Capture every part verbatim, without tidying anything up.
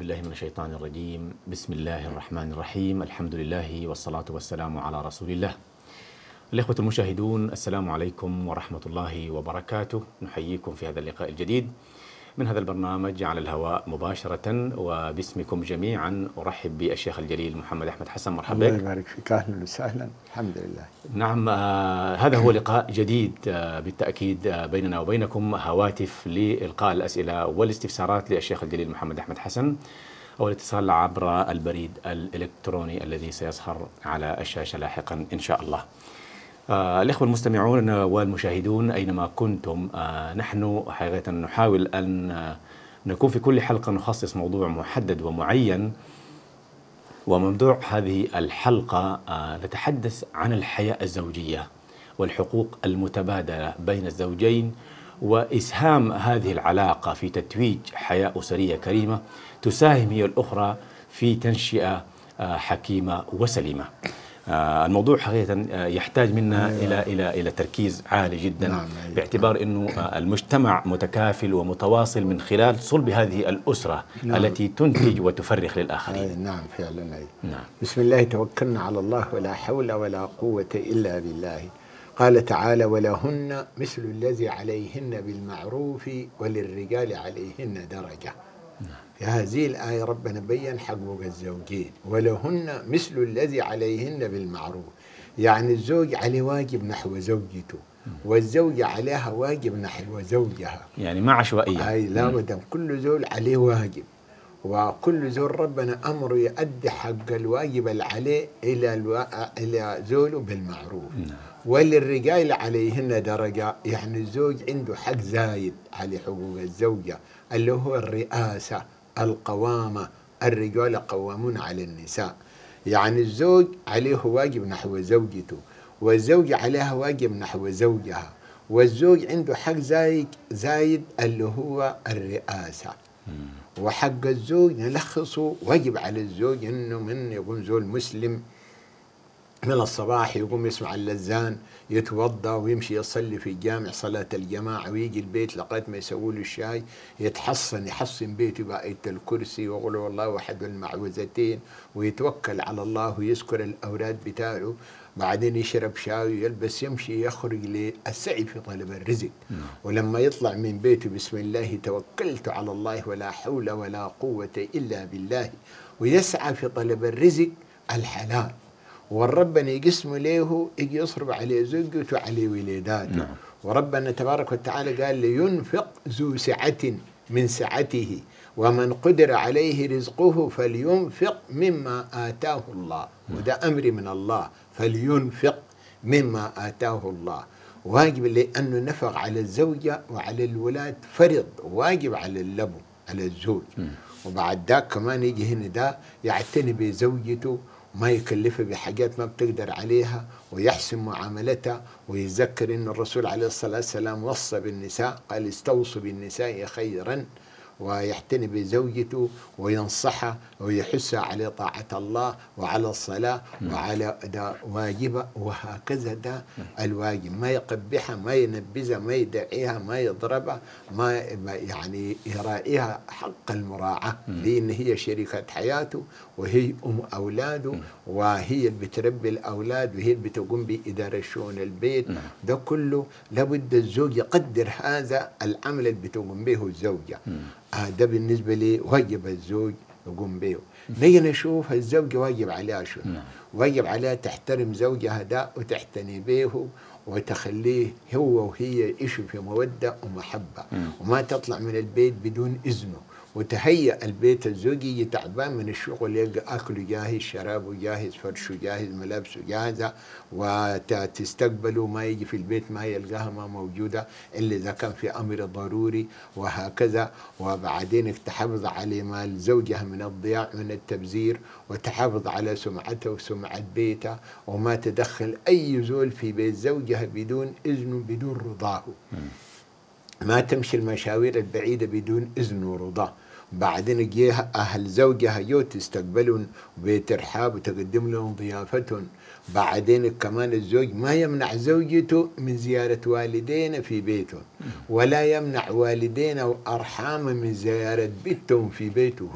بالله من الشيطان الرجيم. بسم الله الرحمن الرحيم. الحمد لله والصلاة والسلام على رسول الله. الإخوة المشاهدون، السلام عليكم ورحمة الله وبركاته. نحييكم في هذا اللقاء الجديد من هذا البرنامج على الهواء مباشرة، وباسمكم جميعا أرحب بالشيخ الجليل محمد أحمد حسن. مرحبا. الله يبارك فيك، أهلا وسهلا. الحمد لله. نعم، آه هذا هو لقاء جديد آه بالتأكيد آه بيننا وبينكم، هواتف لإلقاء الأسئلة والاستفسارات للشيخ الجليل محمد أحمد حسن، أو الاتصال عبر البريد الإلكتروني الذي سيظهر على الشاشة لاحقا إن شاء الله. آه الإخوة المستمعون والمشاهدون أينما كنتم، آه نحن حقيقة نحاول أن آه نكون في كل حلقة نخصص موضوع محدد ومعين، وموضوع هذه الحلقة آه نتحدث عن الحياة الزوجية والحقوق المتبادلة بين الزوجين، وإسهام هذه العلاقة في تتويج حياة أسرية كريمة تساهم هي الأخرى في تنشئة آه حكيمة وسليمة. آه الموضوع حقيقة يحتاج منا أيوة. إلى إلى إلى تركيز عالي جدا. نعم. أيوة. باعتبار أنه آه المجتمع متكافل ومتواصل من خلال صلب هذه الأسرة. نعم. التي تنتج وتفرخ للآخرين. أي نعم فعلا. أي. نعم. بسم الله توكلنا على الله ولا حول ولا قوة إلا بالله. قال تعالى: ولهن مثل الذي عليهن بالمعروف وللرجال عليهن درجة. نعم. في هذه الآية ربنا بين حقوق الزوجين، ولهن مثل الذي عليهن بالمعروف، يعني الزوج عليه واجب نحو زوجته، والزوجة عليها واجب نحو زوجها، يعني ما عشوائية. أي لا بد، كل زول عليه واجب، وكل زول ربنا أمره يؤدي حق الواجب اللي عليه إلى الو... إلى زوله بالمعروف. نعم. وللرجال عليهن درجة، يعني الزوج عنده حق زايد على حقوق الزوجة، اللي هو الرئاسة، القوامة. الرجال قوامون على النساء، يعني الزوج عليه واجب نحو زوجته، والزوجة عليها واجب نحو زوجها، والزوج عنده حق زايد زايد اللي هو الرئاسة. وحق الزوج نلخصه: واجب على الزوج انه من يكون زوج مسلم من الصباح يقوم يسمع اللذان، يتوضا ويمشي يصلي في الجامع صلاة الجماعة، ويجي البيت لغاية ما يسووا له الشاي، يتحصن يحصن بيته بآية الكرسي ويقول والله أحد المعوذتين، ويتوكل على الله ويذكر الأوراد بتاعه، بعدين يشرب شاي ويلبس يمشي يخرج للسعي في طلب الرزق. ولما يطلع من بيته: بسم الله توكلت على الله ولا حول ولا قوة إلا بالله، ويسعى في طلب الرزق الحلال، وربنا يقسم له يجي يصرف عليه زوجته وعليه ولاداته. نعم. وربنا تبارك وتعالى قال: لينفق ذو سعة من سعته ومن قدر عليه رزقه فلينفق مما آتاه الله. نعم. وده أمر من الله، فلينفق مما آتاه الله. واجب لأنه نفق على الزوجة وعلى الولاد فرض، واجب على الأب على الزوج. نعم. وبعد ذاك كمان يجي هنا ده يعتني بزوجته، ما يكلفها بحاجات ما بتقدر عليها، ويحسن معاملتها، ويذكر ان الرسول عليه الصلاة والسلام وصى بالنساء، قال: استوصوا بالنساء خيرا، ويحتني بزوجته وينصحها ويحثها على طاعة الله وعلى الصلاة وعلى ده واجبة، وهكذا ده الواجب، ما يقبحها، ما ينبذها، ما يدعيها، ما يضربها، ما يعني يراعيها حق المراعاة، لأن هي شريكة حياته وهي أم أولاده، وهي اللي بتربي الأولاد، وهي اللي بتقوم بإدارة شؤون البيت. ده كله لابد الزوج يقدر هذا العمل اللي بتقوم به الزوجة. آه ده بالنسبة لي واجب الزوج يقوم به. نيجي نشوف الزوجة واجب عليها شو؟ واجب عليها تحترم زوجها ده وتعتني به وتخليه هو وهي يعيشوا في مودة ومحبة، وما تطلع من البيت بدون إذنه، وتهيأ البيت الزوجي يجي تعبان من الشغل يلقى أكله جاهز، شرابه جاهز، فرشه جاهز، ملابسه جاهزة، وتستقبله، ما يجي في البيت ما يلقاها ما موجودة إلا إذا كان في أمر ضروري، وهكذا. وبعدين تحافظ على مال زوجها من الضياع من التبذير، وتحافظ على سمعته وسمعة بيته، وما تدخل أي زول في بيت زوجها بدون إذنه بدون رضاه، ما تمشي المشاوير البعيدة بدون إذن ورضاه. بعدين جيها أهل زوجها يو تستقبلهم بترحاب وتقدم لهم ضيافتهم. بعدين كمان الزوج ما يمنع زوجته من زيارة والدينا في بيتهم، ولا يمنع والدينا وأرحامه من زيارة بيتهم في بيته هو.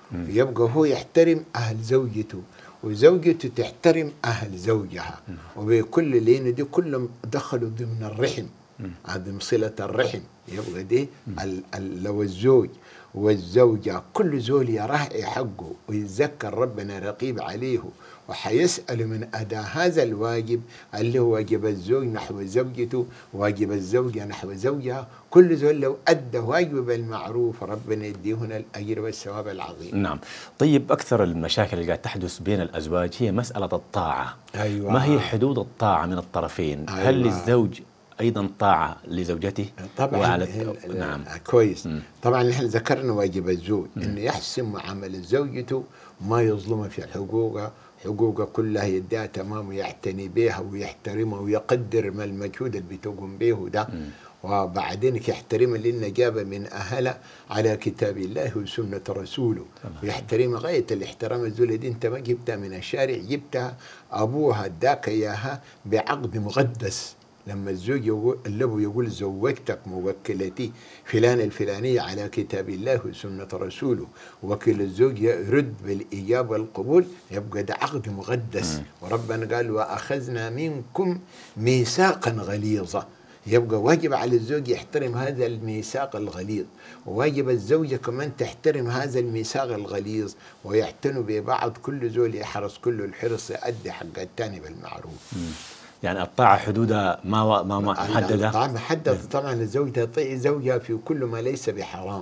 يبقى هو يحترم أهل زوجته وزوجته تحترم أهل زوجها، وبكل لين دي كلهم دخلوا ضمن الرحم، ضمن صلة الرحم. يبقى دي ال ال لو الزوج والزوجة كل زول يراعي حقه ويتذكر ربنا رقيب عليه وحيسأل من أداء هذا الواجب اللي هو واجب الزوج نحو زوجته، واجب الزوجة نحو زوجها. كل زول لو أدى واجب بالمعروف ربنا يديهنا الأجر والثواب العظيم. نعم. طيب أكثر المشاكل اللي قاعد تحدث بين الأزواج هي مسألة الطاعة. أيوة. ما هي حدود الطاعة من الطرفين؟ أيوة. هل للزوج أيضا طاعة لزوجته؟ طبعا وعلى الت... نعم كويس. م. طبعا نحن ذكرنا واجب الزوج انه يحسن معامله زوجته، ما يظلمها في حقوقها، حقوقها كلها يديها تمام ويعتني بها ويحترمها ويقدر ما المجهود اللي بتقوم به ده. م. وبعدين يحترمها لأن جاب من أهلها على كتاب الله وسنة رسوله، ويحترمها غاية الاحترام. الزول دي انت ما جبتها من الشارع، جبتها أبوها اداك إياها بعقد مقدس. لما الزوج يقول الأب يقول زوجتك موكلتي فلان الفلانية على كتاب الله وسنة رسوله، وكيل الزوج يرد بالإجابة والقبول، يبقى ده عقد مقدس. وربنا قال وأخذنا منكم ميثاقا غليظا. يبقى واجب على الزوج يحترم هذا الميثاق الغليظ، وواجب الزوجة كمان تحترم هذا الميثاق الغليظ، ويعتنوا ببعض. كل زول يحرص كل الحرص يؤدي حق الثاني بالمعروف. يعني الطاعة حدودها ما ما محددة؟ الطاعة محددة طبعا. الزوج تطيع زوجها في كل ما ليس بحرام،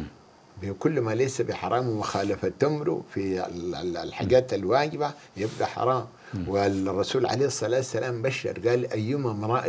بكل ما ليس بحرام، ومخالفة تمره في الحاجات الواجبة يبقى حرام. والرسول عليه الصلاة والسلام بشر قال أيما امرأة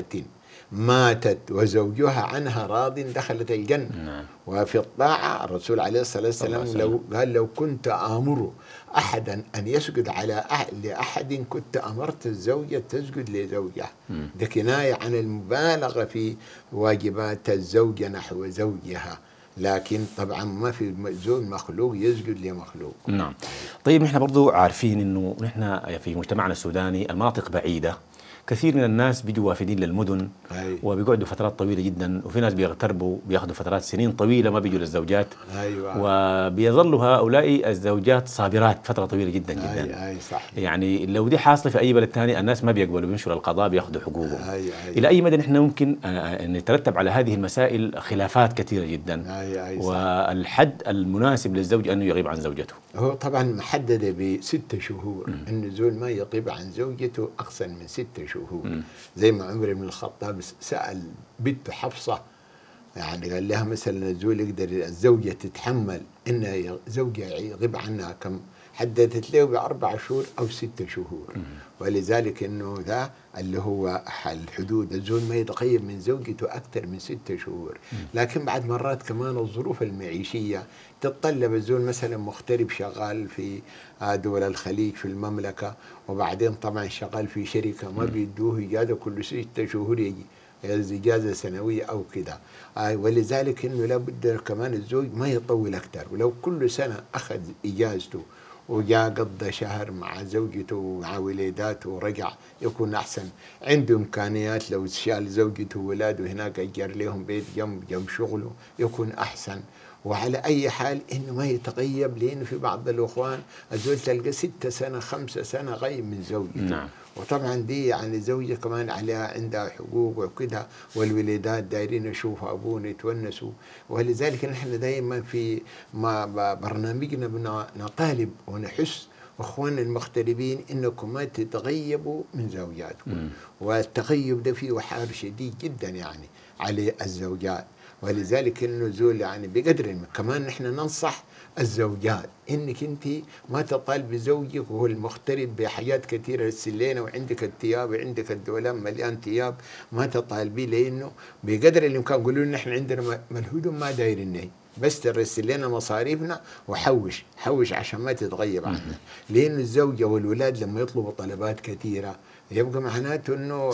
ماتت وزوجها عنها راض دخلت الجنة. نعم. وفي الطاعة الرسول عليه الصلاة والسلام لو قال لو كنت آمر أحدا أن يسجد على لأحد كنت أمرت الزوجة تسجد لزوجها. ده كناية عن المبالغة في واجبات الزوجة نحو زوجها، لكن طبعا ما في زوج مخلوق يسجد لمخلوق. نعم. طيب نحن برضو عارفين إنه نحن في مجتمعنا السوداني المناطق بعيدة، كثير من الناس بيجوا وافدين للمدن. أيوة. وبيقعدوا فترات طويله جدا، وفي ناس بيغتربوا بياخذوا فترات سنين طويله ما بيجوا للزوجات. أيوة. وبيظلوا هؤلاء الزوجات صابرات فتره طويله جدا جدا. أيوة. أيوة صح. يعني لو دي حاصله في اي بلد ثاني الناس ما بيقبلوا، بيمشوا للقضاء بياخذوا حقوقهم. أيوة. أيوة. الى اي مدى نحن ممكن ان يترتب على هذه المسائل خلافات كثيره جدا. أيوة. أيوة. والحد المناسب للزوج انه يغيب عن زوجته هو طبعا محدده بست شهور، انه زول ما يغيب عن زوجته اقصى من ست شهور. م. زي ما عمر بن الخطاب سأل بنت حفصة، يعني قال لها مثلا الزول يقدر الزوجة تتحمل إن زوجها يغيب عنها كم؟ حددت له بأربع شهور أو ست شهور. م. ولذلك إنه ذا اللي هو الحدود، الزول ما يتغيب من زوجته أكثر من ست شهور. م. لكن بعد مرات كمان الظروف المعيشية تتطلب الزول مثلا مغترب شغال في دول الخليج في المملكة، وبعدين طبعا شغال في شركة ما بيدوه إجازة كل ست شهور يجي إجازة سنوية أو كده. ولذلك إنه لابد كمان الزوج ما يطول أكثر، ولو كل سنة أخذ إجازته وجاء قضى شهر مع زوجته ومع ولاداته ورجع يكون أحسن. عنده إمكانيات لو شال زوجته وولاده هناك أجر لهم بيت جنب جنب شغله يكون أحسن. وعلى أي حال إنه ما يتغيب، لأنه في بعض الأخوان الزوج تلقى ستة سنة خمسة سنة غيب من زوجته. نعم. وطبعا دي يعني زوجة كمان عليها عندها حقوق وكده، والولادات دايرين يشوفوا أبونا يتونسوا. ولذلك نحن دائما في ما برنامجنا بنطالب ونحس أخواننا المغتربين إنكم ما تتغيبوا من زوجاتكم. والتغيب ده فيه وحار شديد جدا يعني على الزوجات. ولذلك النزول يعني بقدر كمان نحن ننصح الزوجات انك انت ما تطالب بزوجك وهو المغترب بحاجات كثيره للسلينه، وعندك الثياب وعندك الدولاب مليان ثياب، ما تطالبي لانه بقدر الامكان قولوا لنا نحن عندنا الهدوم ما دايرين، بس ترسل لنا مصاريفنا وحوش حوش عشان ما تتغيب عنا. لأن الزوجة والولاد لما يطلبوا طلبات كثيرة يبقى معناته انه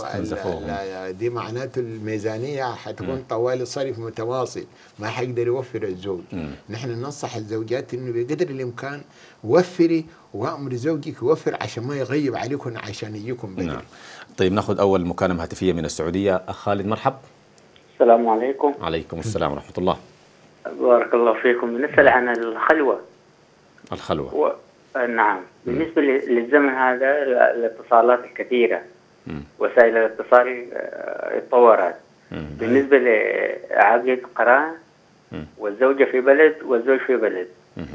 دي معناته الميزانيه حتكون طوال صرف متواصل ما حيقدر يوفر الزوج. م. نحن ننصح الزوجات انه بقدر الامكان وفري وامر زوجك يوفر عشان ما يغيب عليكم عشان يجيكم بدري. نعم. طيب ناخذ اول مكالمه هاتفيه من السعوديه. اخ خالد مرحب. السلام عليكم. عليكم السلام ورحمه الله. بارك الله فيكم. نسأل عن الخلوه. الخلوة. و... نعم. بالنسبة للزمن هذا الاتصالات الكثيرة، وسائل الاتصال اتطورت. بالنسبة لعقد قران والزوجة في بلد والزوج في بلد،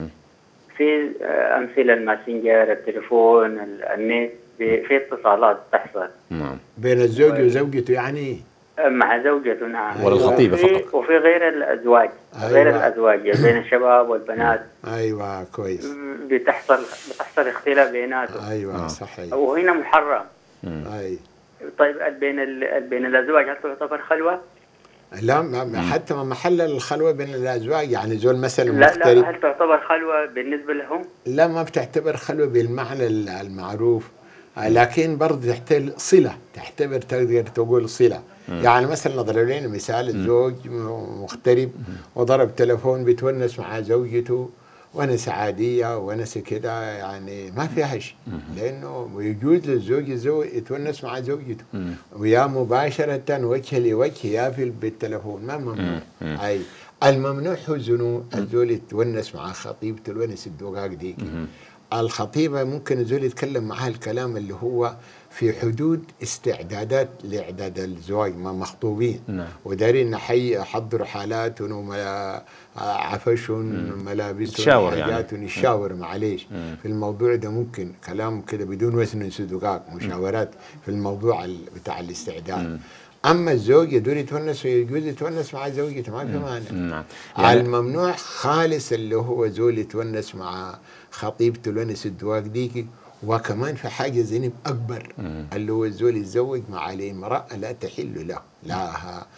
في أمثلة الماسنجر، التليفون، النت، في اتصالات تحصل بين الزوج وزوجته يعني مع زوجته. نعم. والخطيبة فقط. وفي غير الأزواج. أيوة. غير الأزواج بين الشباب والبنات. أيوة كويس. بتحصل بتحصل اختلاف بيناتهم. أيوة صحيح. وهنا محرم. أي. طيب بين بين الأزواج هل تعتبر خلوة؟ لا ما حتى ما محل الخلوة بين الأزواج، يعني زول مثلا لا مختلف. لا، هل تعتبر خلوة بالنسبة لهم؟ لا ما بتعتبر خلوة بالمعنى المعروف، لكن برضه تحتاج صلة، تعتبر تقدر تقول صلة. يعني مثلا نضرب لنا مثال، الزوج مغترب وضرب تلفون بيتونس مع زوجته ونس عادية ونس كده، يعني ما فيها شيء، لأنه يجوز للزوج الزوج يتونس مع زوجته ويا مباشرة وجه لوجه يا في بالتلفون، ما ممنوع. أي الممنوع هو زنو الزول يتونس مع خطيبته الونس الدقاق ديك. الخطيبة ممكن الزول يتكلم معها الكلام اللي هو في حدود استعدادات لإعداد الزواج، ما مخطوبين ودارين نحي حضروا حالات وملا عفش ملابس وحاجات يعني. ونشاور معليش في الموضوع ده، ممكن كلام كده بدون وزن سدقاق، مشاورات في الموضوع بتاع الاستعداد. اما الزوج يدور يتونس ويجوز يتونس مع زوجته ما في مانع. يعني الممنوع خالص اللي هو زول يتونس مع خطيبته الونس الدواق ديكي. وكمان في حاجه ذنب اكبر اللي هو الزول يتزوج مع امراه لا تحل له، لا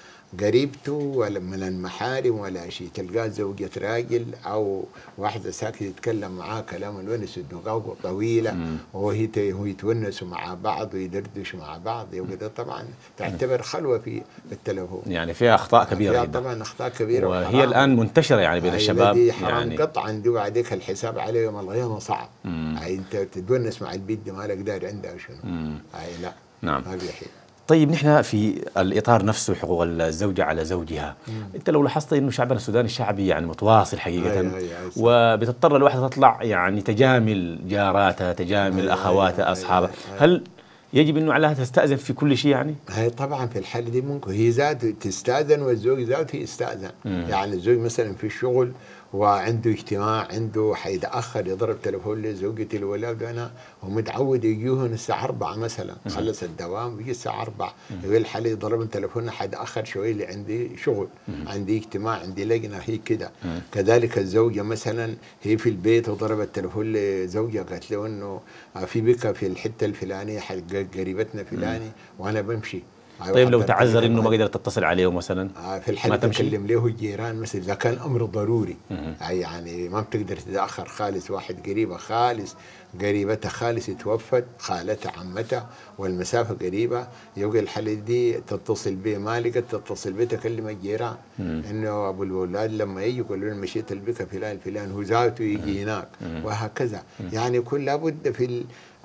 قريبته ولا من المحارم ولا شيء، تلقاه زوجة راجل أو واحدة ساكت يتكلم معاه كلام الونس الدقاق طويلة وهي هو يتونسوا مع بعض ويدردشوا مع بعض، وكذا طبعا تعتبر خلوة في التلفون. يعني فيها أخطاء كبيرة فيها جدا. طبعا أخطاء كبيرة وهي وحرام. الآن منتشرة يعني بين الشباب، دي حرام يعني قطعا. دي بعدك الحساب عليه يوم القيامة صعب. أي أنت تتونس مع البيت دي مالك داري عندها شنو. أي لا. نعم. ما بيحيل. طيب نحن في الإطار نفسه حقوق الزوجة على زوجها، مم. أنت لو لاحظت إنه شعبنا السوداني الشعبي يعني متواصل حقيقة، أي أي أي وبتضطر الواحدة تطلع يعني تجامل جاراتها، تجامل أي أخواتها، أي أصحابها، أي أي هل يجب إنه عليها تستأذن في كل شيء يعني؟ هي طبعا في الحالة دي ممكن هي ذات تستأذن والزوج ذاته يستأذن. مم. يعني الزوج مثلا في الشغل وعنده اجتماع، عنده حيتأخر يضرب تليفون لزوجتي الولاد، وانا ومتعود يجيهن الساعة أربعة مثلا، خلص الدوام بيجي الساعة أربعة، يقول الحالي يضرب تليفون حيتأخر شوية اللي عندي شغل، عندي اجتماع، عندي لجنة، هي كده. كذلك الزوجة مثلا هي في البيت وضربت التليفون لزوجها قالت له انه في بكى في الحتة الفلانية حق قريبتنا فلاني وانا بمشي. طيب لو تعذر انه ما قدرت تتصل عليه مثلا، آه في الحالة تكلم له الجيران مثلا اذا كان امر ضروري. يعني ما بتقدر تتاخر خالص، واحد قريبه خالص قريبتها خالص توفت، خالتها عمتها والمسافه قريبه، يبقى الحاله دي تتصل به، ما لقت تتصل به تكلم الجيران انه ابو الولاد لما يجي يقول له مشيت البكا فلان فلان هو ذاته يجي هناك، وهكذا. يعني يكون لابد في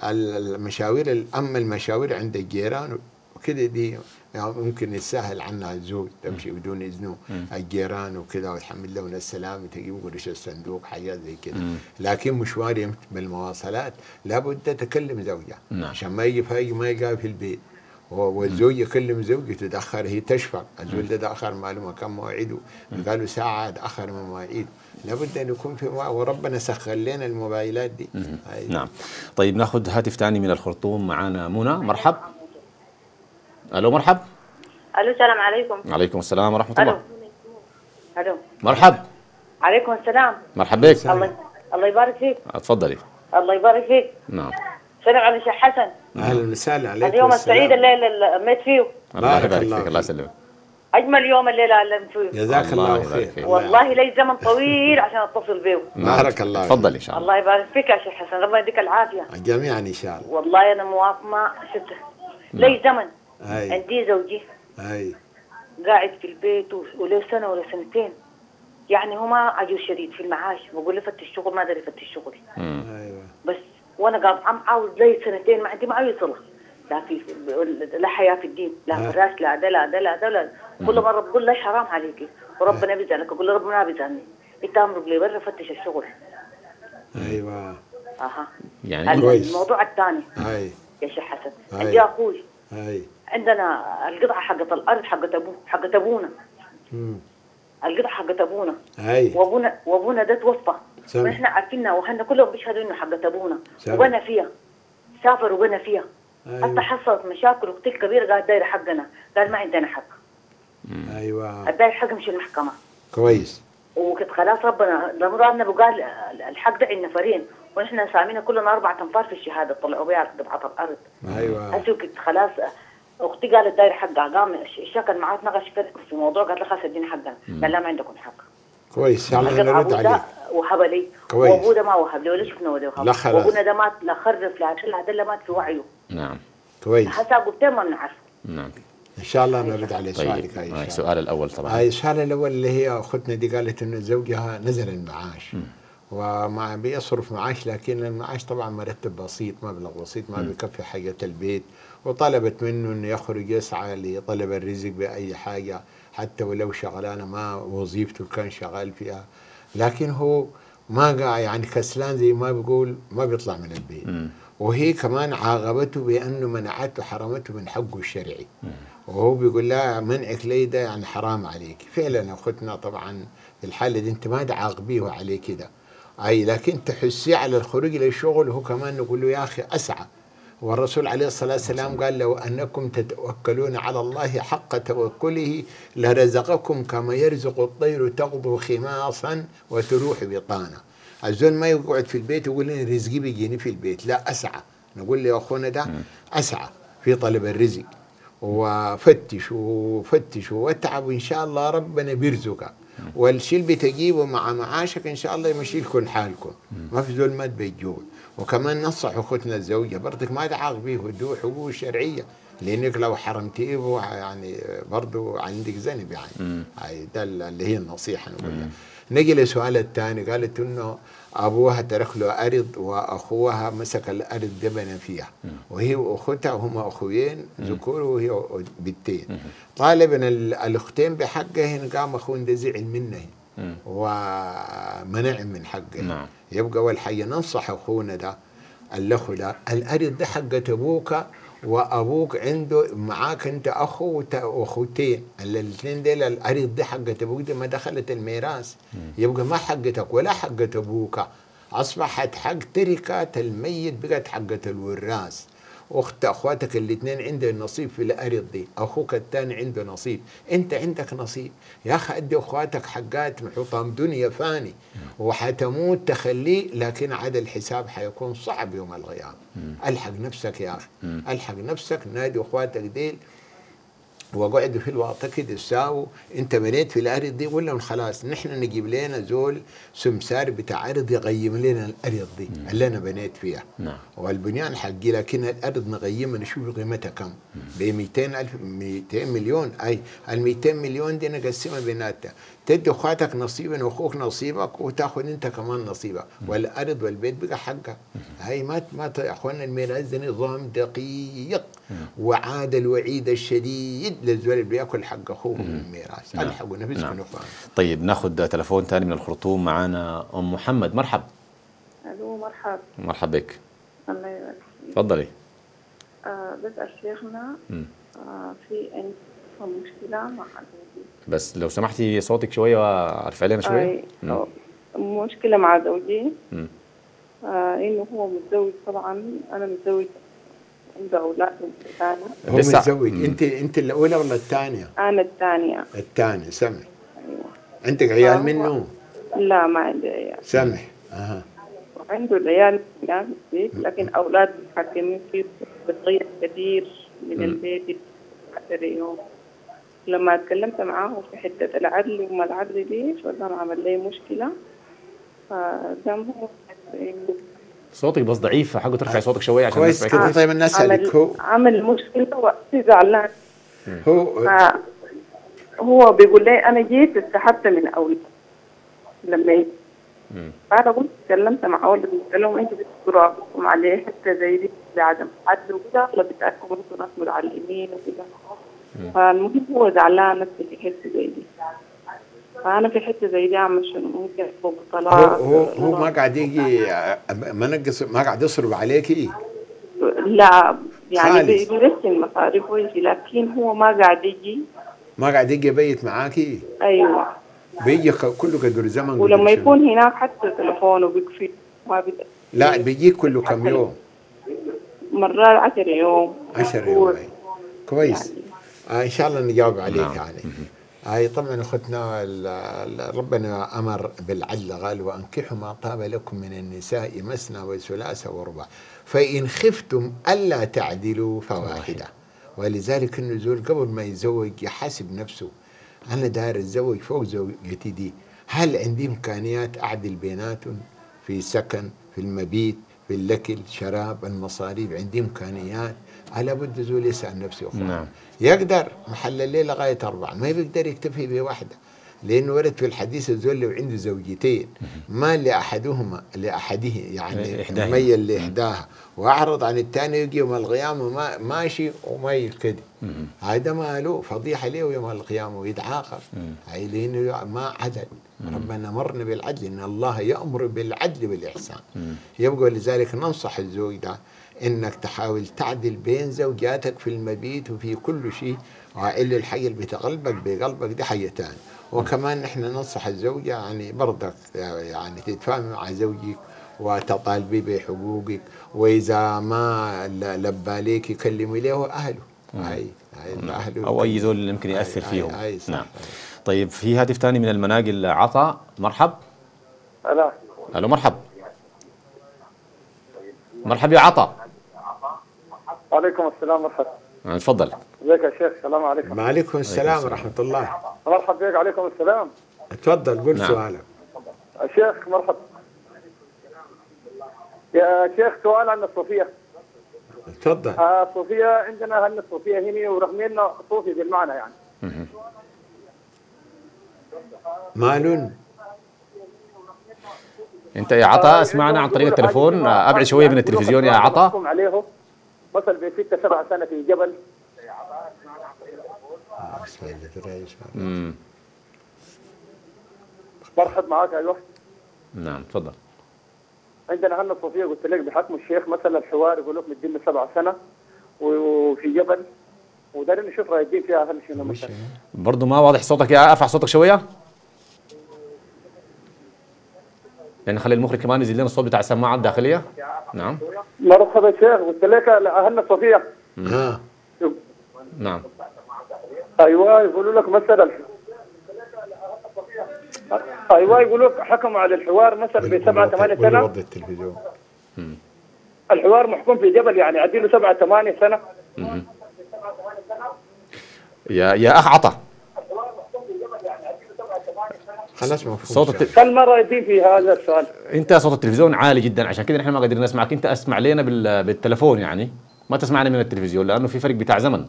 المشاوير، اما المشاوير عند الجيران وكده دي يعني ممكن يتسهل عنها الزوج تمشي بدون اذنه الجيران وكذا وتحمل لهم السلام، تجيب قرش الصندوق حاجات زي كذا. لكن مشوار بالمواصلات لابد تكلم زوجها عشان ما يجي فايق ما يلقاه في البيت، والزوج يكلم زوجته تاخر، هي تشفق الزوج ده تاخر معلومه كم موعده، قالوا ساعه تاخر من مواعيده، لابد ان يكون في، وربنا سخر لنا الموبايلات دي. نعم. طيب ناخذ هاتف ثاني من الخرطوم، معانا منى. مرحب. الو مرحب. الو السلام عليكم. وعليكم السلام ورحمه الله. الو مرحب. عليكم السلام. مرحبا بك. الله الله يبارك فيك. اتفضلي. الله يبارك فيك. نعم. سلام على الشيخ حسن. اهلا وسهلا عليكم. اليوم السعيد الليله اللي ميت فيه. الله يبارك فيك. الله يسلمك. اجمل يوم الليله اللي فيه. جزاك الله خير. والله لي زمن طويل عشان اتصل بيه. بارك الله. تفضلي ان شاء الله. الله يبارك فيك يا شيخ حسن، ربنا يديك العافيه. جميعا ان شاء الله. والله انا موافقه شفت لي زمن. أي. عندي زوجي اي قاعد في البيت وله سنه ولا سنتين، يعني هما عجوز شديد في المعاش، بقول له فتش الشغل ما ادري يفتش الشغل. ايوه بس وانا قاطعه عم عاوز لي سنتين ما عندي ما يصلح، لا في لا حياه في الدين، لا فراش، لا ده لا ده لا ده لا. كل مره بقول له حرام عليكي وربنا بيزعلك، اقول له ربنا بيزعلني، انت امرك لي برا فتش الشغل. ايوه. اها. يعني كويس. الموضوع الثاني اي يا شيخ حسن، أي. عندي اخوي اي عندنا القطعه حقت الارض حقت ابوه حقت ابونا، امم القطعه حقت ابونا، اي وابونا وابونا ده توفى، سمع. ونحن عارفينها واهلنا كلهم بيشهدوا انه حقت ابونا، سمع. وبنى فيها، سافر وبنى فيها. أيوة. حتى حصلت مشاكل وقتل كبير، قال دايره حقنا، قال ما عندنا حق، ايوه الدايره حق مش المحكمه. كويس. وكنت خلاص ربنا لما النبي قال الحق ده عند نفرين، ونحن سامينا كلنا اربع انفار في الشهاده طلعوا بها قطعه الارض. ايوه هسه كنت خلاص اختي قالت الدايره حقها، قام الشكل معاه تناقش في موضوع، قالت له خلاص اديني حقنا، قال لا ما عندكم حق. كويس ان شاء الله نرد عليك. وهب لي، كويس. وابوه ده ما وهب لي ولا شفنا ولا وهب، لا خلاص. وابونا ده مات لا خرف لا شل هذا مات في وعيه. نعم كويس هسه قلت ما بنعرف. نعم. ان شاء الله نرد على طيب سؤالك. هاي آه، السؤال الاول طبعا. هاي السؤال الاول اللي هي اختنا دي قالت انه زوجها نزل المعاش وما بيصرف معاش، لكن المعاش طبعا مرتب بسيط، مبلغ بسيط ما بيكفي حاجة البيت، وطلبت منه انه يخرج يسعى لطلب الرزق باي حاجه حتى ولو شغلانه ما وظيفته كان شغال فيها، لكن هو ما قاعد يعني كسلان زي ما بيقول، ما بيطلع من البيت. م. وهي كمان عاقبته بانه منعته حرمته من حقه الشرعي. م. وهو بيقول لها منعك لي ده يعني حرام عليك. فعلا اختنا طبعا في الحاله دي انت ما تعاقبيه عليه كده، اي لكن تحسيه على الخروج للشغل، وهو كمان نقول له يا اخي اسعى. والرسول عليه الصلاة والسلام قال لو أنكم تتوكلون على الله حق توكله لرزقكم كما يرزق الطير تغدو خماصا وتروح بطانا. الزول ما يقعد في البيت ويقول لي رزقي بيجيني في البيت، لا أسعى. نقول له يا أخونا ده أسعى في طلب الرزق، وفتش وفتش واتعب وإن شاء الله ربنا بيرزقك، والشيء اللي بتجيبه مع معاشك إن شاء الله يمشي لكم حالكم، ما في زول مات بالجوع. وكمان نصح اختنا الزوجه برضك ما تعاقبيه ودوه حقوق الشرعيه، لانك لو حرمتيه يعني برضه عندك ذنب يعني. هاي ده اللي هي النصيحه نقولها. نجي للسؤال الثاني، قالت انه ابوها ترك له ارض واخوها مسك الارض ده بنى فيها، وهي واختها هما اخوين ذكور وهي بنتين. طالبا الاختين بحقهن، قام اخوهم ده زعل منهن ومنع من حقه. نعم. يبقى اول حاجه ننصح اخونا ده الاخ ده، الارض ده حقت ابوك، وابوك عنده معاك انت اخو واخوتين، الاثنين دول الارض دي حقت ابوك، دي ما دخلت الميراث، يبقى ما حقتك ولا حقت ابوك، اصبحت حق تركه الميت، بقت حقت الوراث. اخت اخواتك الاثنين عندهم نصيب في الارض دي، اخوك الثاني عنده نصيب، انت عندك نصيب. يا اخي ادي اخواتك حقات، حطام دنيا فاني وحتموت تخليه، لكن عاد الحساب حيكون صعب يوم القيامه. الحق نفسك يا اخي، الحق نفسك، نادي اخواتك ديل وقعدوا في الواطه كده ساووا، انت بنيت في الارض دي ولا خلاص نحن نجيب لنا زول سمسار بتاع ارض يقيم لنا الارض دي مم. اللي انا بنيت فيها. نعم. والبنيان حقي، لكن الارض نقيمها نشوف قيمتها كم، ب مئتين ألف مئتين مليون، اي ال مئتين مليون دي نقسمها بيناتها، تدي اخواتك نصيبا واخوك نصيبك وتاخذ انت كمان نصيبك، مم. والارض والبيت بقى حقك. هاي ما ما يا اخوانا الميراث ده نظام دقيق، مم. وعاد الوعيد الشديد للزول اللي بياكل حق اخوه من الميراث. نعم. الحقوا نفسكم. نعم. طيب ناخذ تلفون ثاني من الخرطوم، معانا ام محمد. مرحب. الو مرحب. مرحب بك. الله يبارك فيك. تفضلي. آه بسأل شيخنا آه في عندي مشكلة مع زوجي. بس لو سمحتي صوتك شوية وارفعي لنا شوية. آه مشكلة مع زوجي آه انه هو متزوج، طبعا انا متزوج عنده اولاد ثانية. هو متزوج، انت انت الاولى ولا الثانية؟ انا الثانية. الثانية. سمع. ايوه. عندك عيال منه؟ لا ما عندي عيال. سمع. اها. عنده العيال في البيت، لكن اولاد متحكمين فيه، بتغير كثير من البيت عشر يوم. لما تكلمت معاه في حتة العدل وما العدل دي، فقام عمل لي مشكلة، فقام هو صوتك بس ضعيف، حاجة ترفعي صوتك شوية عشان كويس كده. طيب الناس عليك. هو عمل مشكلة وقتي زعلان. هو هو بيقول لي أنا جيت استحبت من أولي لما يجي. أنا قلت تكلمت مع أولي، قلت لهم أنتوا بتذكروا أبوكم عليه حتى زي دي بعدم عدل وكده، ولا بتأكدوا أنتوا ناس متعلمين وكده. فالمهم هو زعلان نفسه يحس زي دي. فأنا في حتة زي دي عم شنو ممكن فوق هو طلاق. هو هو ما قاعد يجي ما نقص ما قاعد يصرف عليكي. لا يعني خالص. بيرسل المصاريف ويجي، لكن هو ما قاعد يجي. ما قاعد يجي يبيت معاكي. أيوة. بيجي كله قدر زمن. ولما قدر يكون هناك حتى تليفونه بيكفي ما بيد... لا بيجيك كله كم يوم؟ مرات عشر يوم. عشر يوم. كويس. يعني. آه ان شاء الله نجاوب عليك. نعم. يعني هاي طبعا اختنا ربنا امر بالعدل، قال وانكحوا ما طاب لكم من النساء مثنى وثلاث ورباع فان خفتم الا تعدلوا فواحده. ولذلك النزول قبل ما يزوج يحاسب نفسه، انا داير اتزوج فوق زوجتي دي، هل عندي امكانيات اعدل بيناتهم في سكن، في المبيت، في الاكل، شراب، المصاريف، عندي امكانيات؟ على بد زول يسأل نفسه. نعم. يقدر محل الليل لغاية أربعة، ما بيقدر يكتفي بواحدة، لأنه ورد في الحديث الزول لو عنده زوجتين ما لأحدهما لأحده يعني إحداهما. ميل لإحداها وأعرض عن الثاني، يجي يوم القيامة ما ماشي وميل كده، هذا ما له فضيحة له يوم القيامة ويتعاقب. هاي لأنه ما عدل. ربنا أمرنا بالعدل، إن الله يأمر بالعدل والإحسان. يبقى لذلك ننصح الزوج ده انك تحاول تعدل بين زوجاتك في المبيت وفي كل شيء، وإلا الحي اللي بتقلبك بقلبك دي حاجة تاني. وكمان نحن ننصح الزوجة يعني برضك يعني تتفاهمي مع زوجك وتطالبي بحقوقك، وإذا ما لبى عليك كلمي له أهله. هاي هاي أهله أو أي زول يمكن يأثر هاي فيهم. هاي صح. نعم. طيب في هاتف ثاني من المناقل، عطا. مرحب. ألا ألو مرحب. مرحب يا عطا. وعليكم السلام. مرحبا. تفضل. ازيك يا شيخ؟ السلام عليكم. وعليكم السلام ورحمة الله. مرحبا بك. عليكم السلام. تفضل قول نعم. سؤالك. شيخ مرحبا. يا شيخ سؤال عن الصوفية. تفضل. آه الصوفية عندنا هن الصوفية هنا ورغم انه صوفي بالمعنى يعني. مالون. انت يا عطا اسمعنا عن طريق التليفون، ابعد شويه من التلفزيون يا عطا. عليه مثل بستة سبع سنة في جبل. امم مرحب معاك. ايوه نعم تفضل. عندنا هن الصوفية قلت لك بحكم الشيخ مثلا الحوار يقول لك مدين سبع سنة وفي جبل، ودارين نشوف رايدين فيها هل شنو مثلا. برضه ما واضح صوتك، يا ارفع صوتك شويه يعني خلي المخرج كمان يزيد لنا الصوت بتاع السماعه الداخليه. نعم. مرحبا شيخ. قلت لك اهلنا الصوفيه. اه نعم. ايوه يقولوا لك مثلا ايوه يقولوا لك حكموا على الحوار مثلا بسبعة ثمانية سنه. وضع التلفزيون. الحوار محكوم في جبل يعني عديله سبعة ثمانية سنه. يا يا اخ عطا خلاص مفهوم. صوت الت... كل مره يدي في هذا السؤال. انت صوت التلفزيون عالي جدا، عشان كده نحن ما قادرين نسمعك. انت اسمع لنا بال... بالتلفون يعني، ما تسمعنا من التلفزيون لانه في فرق بتاع زمن.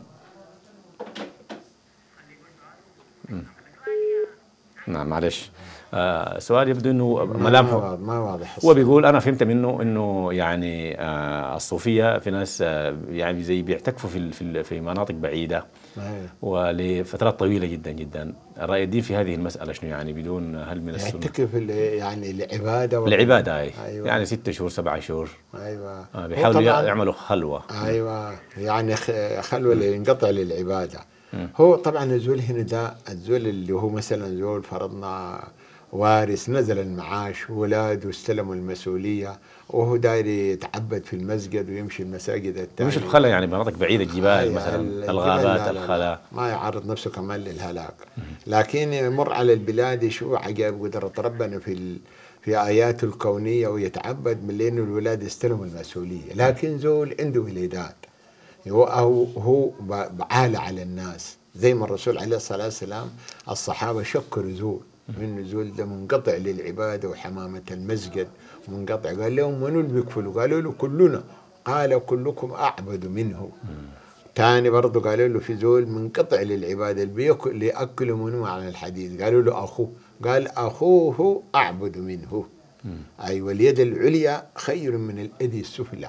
مم. نعم معلش. آه سؤال يبدو انه ملامحه ما واضح. هو بيقول انا فهمت منه انه يعني آه الصوفيه في ناس آه يعني زي بيعتكفوا في في في مناطق بعيده ولفترات طويله جدا جدا. الراي الدين في هذه المساله شنو يعني بدون هل من السنه؟ يعتكف يعني العباده. العباده اي أيوة. يعني ستة شهور سبعة شهور. ايوه آه بيحاولوا يعملوا خلوه. ايوه يعني خلوه ينقطع للعباده. هو طبعا الزول هنا ده الزول اللي هو مثلا زول فرضنا وارث نزل المعاش ولاده استلموا المسؤوليه وهو داير يتعبد في المسجد ويمشي المساجد الثانيه. مش الخلا يعني مناطق بعيده الجبال مثلا الغابات الخلا، ما يعرض نفسه كمان للهلاك. لكن يمر على البلاد يشوف عجائب قدره ربنا في ال... في اياته الكونيه ويتعبد من لانه الولاد استلموا المسؤوليه. لكن زول عنده ولادات هو هو بعالة على الناس زي ما الرسول عليه الصلاه والسلام الصحابه شكروا زول من زول ده منقطع للعباده وحمامه المسجد منقطع. قال لهم منو اللي بيكفلوا؟ قالوا له كلنا. قال كلكم اعبد منه. ثاني برضه قالوا له في زول منقطع للعباده اللي بياكل اللي ياكلوا منه على الحديث. قالوا له اخوه. قال اخوه اعبد منه. ايوه اليد العليا خير من اليد السفلى.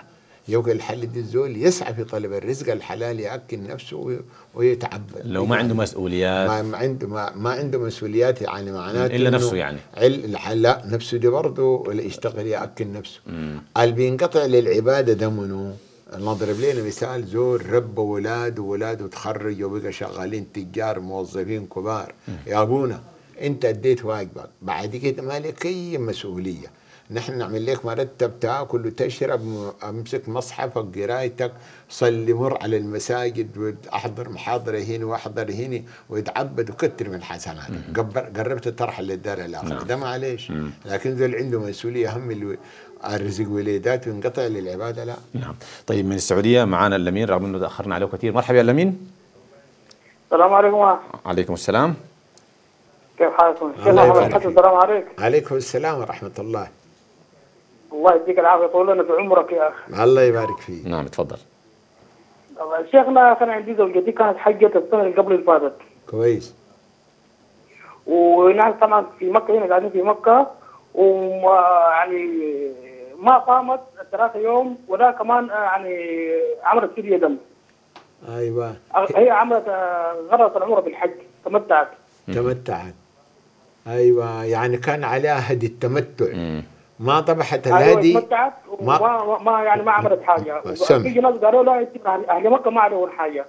يبقى الحل دي الزول يسعى في طلب الرزق الحلال، يأكل نفسه ويتعبد. لو ما عنده مسؤوليات، ما ما عنده ما, ما عنده مسؤوليات، يعني معناته الا نفسه يعني عل لا نفسه دي برضه يشتغل يأكل نفسه. اللي بينقطع للعباده ده منو؟ نضرب لنا مثال، زور رب اولاد واولاده تخرجوا وبقى شغالين تجار موظفين كبار. يا ابونا انت اديت واجبك، بعد كده ما لك اي مسؤوليه. نحن نعمل لك مرتب تاكل وتشرب، امسك مصحفك قرايتك، صلي مر على المساجد واحضر محاضره هنا واحضر هنا ويتعبد وكتر من حسناتك. قربت ترحل للدار الاخره. نعم. ده معلش. لكن ذول عنده مسؤوليه هم الرزق وليدات وينقطع للعباده لا. نعم. طيب من السعوديه معنا اللمين، رغم انه تاخرنا عليه كثير. مرحبا يا اللمين. السلام عليكم. عليكم السلام. كيف حالكم؟ السلام عليكم. عليكم السلام ورحمه الله. الله يديك العافيه، طول لنا في عمرك يا اخي. الله يبارك فيك. نعم تفضل. شيخنا كان عندي زوجتي كانت حجة السنه اللي قبل اللي فاتت. كويس. ونحن طبعا في مكه، هنا قاعدين في مكه، وما يعني ما قامت ثلاثة يوم، وده كمان يعني عملت فدية دم. ايوه. هي عملت غرضت العمره بالحج، تمتعت. تمتعت. ايوه، يعني كان عليها هدي التمتع. مم. ما ذبحت أيوة الهدي. تمتعت وما ما يعني ما عملت حاجه. في ناس قالوا لا اهل مكه ما عليهم حاجه.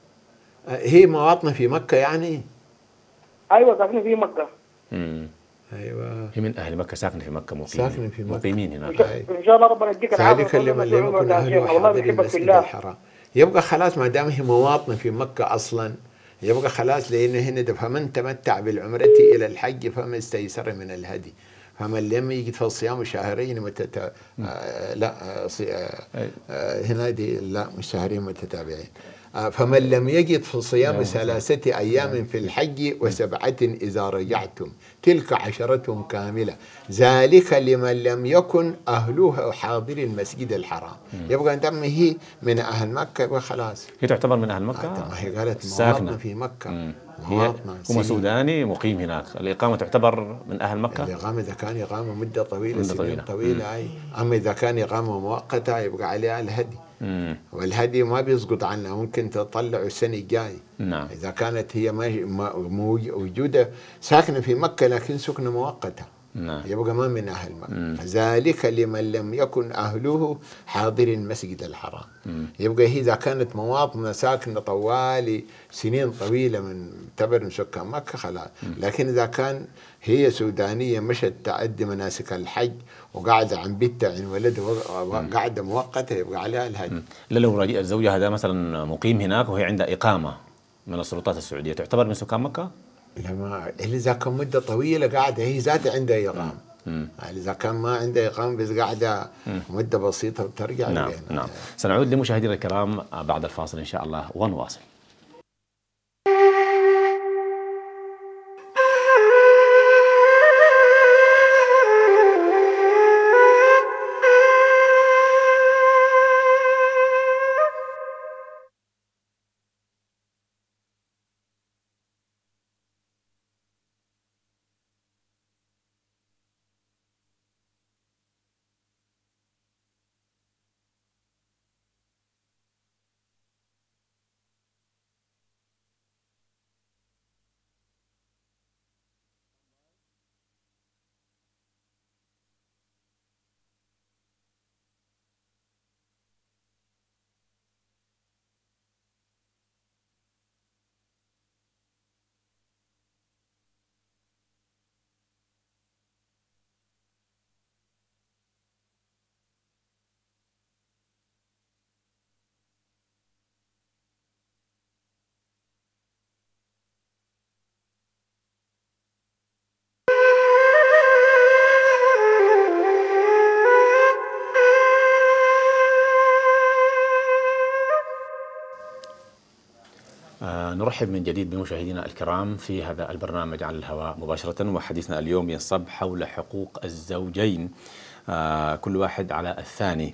هي مواطنه في مكه يعني؟ ايوه ساكنه في مكه. امم ايوه، هي من اهل مكه، ساكنه في مكه، مقيمين ساكنه في مكه، مقيمين هناك. ان شاء الله ربنا يديك العافيه. ذلك لمن لم يكن اهله حاضر المسجد الحرام. يبقى خلاص ما دام هي مواطنه في مكه اصلا، يبقى خلاص، لانه هنا فمن تمتع بالعمره الى الحج فما استيسر من الهدي. فمن لم يجد فالصيام شهرين متت... آه لا آه آه هنا دي لا مش شهرين متتابعين. آه فمن لم يجد فصيام ثلاثة أيام في الحج وسبعة إذا رجعتم تلك عشرة كاملة، ذلك لمن لم يكن أهله حاضر المسجد الحرام. يبقى دم هي من أهل مكة وخلاص. هي تعتبر من أهل مكة؟ ما هي قالت مواطنة في مكة. مم. هي هو سوداني مقيم هناك، الإقامة تعتبر من أهل مكة؟ الإقامة إذا كان إقامة مدة طويلة، مدة طويلة طويلة أي. أما إذا كان إقامة مؤقتة يبقى عليها الهدي. مم. والهدي ما بيسقط عنها، ممكن تطلع السنة الجاي. نعم. إذا كانت هي موجودة ساكنة في مكة لكن سكنة مؤقتة. نعم. يبقى ما من أهل مكة. ذلك لمن لم يكن أهله حاضر المسجد الحرام. مم. يبقى هي إذا كانت مواطنة ساكنة طوال سنين طويلة من تعتبر من سكان مكة خلاص. لكن إذا كان هي سودانية مشت تأدي مناسك الحج وقاعدة عن بيتها عن ولدها قاعدة مؤقتة يبقى عليها الهدي. لا لو رجل زوجها هذا مثلا مقيم هناك وهي عندها إقامة من السلطات السعودية تعتبر من سكان مكة؟ لما إذا كان مدة طويلة قاعدة هي ذاتها عندها إقامة. إذا كان ما عندها إقامة بس قاعدة مدة بسيطة وترجع. نعم نعم. سنعود لمشاهدينا الكرام بعد الفاصل إن شاء الله ونواصل. نرحب من جديد بمشاهدينا الكرام في هذا البرنامج على الهواء مباشرة، وحديثنا اليوم ينصب حول حقوق الزوجين، آه كل واحد على الثاني.